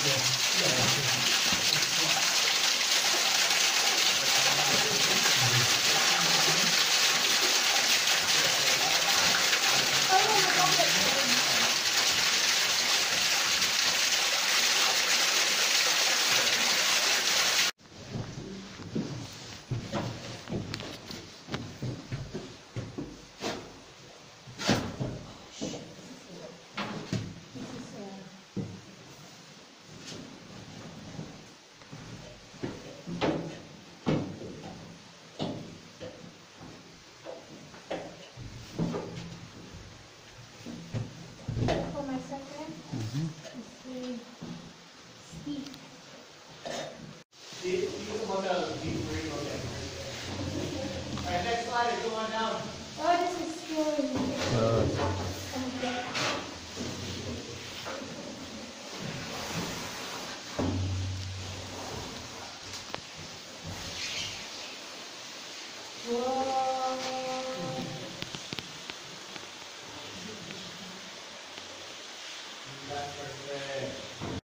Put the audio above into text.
For my second, it's steep. You can look out of the deep green, okay. Alright, next slide, come on down. Oh, this is scary. Okay. Whoa.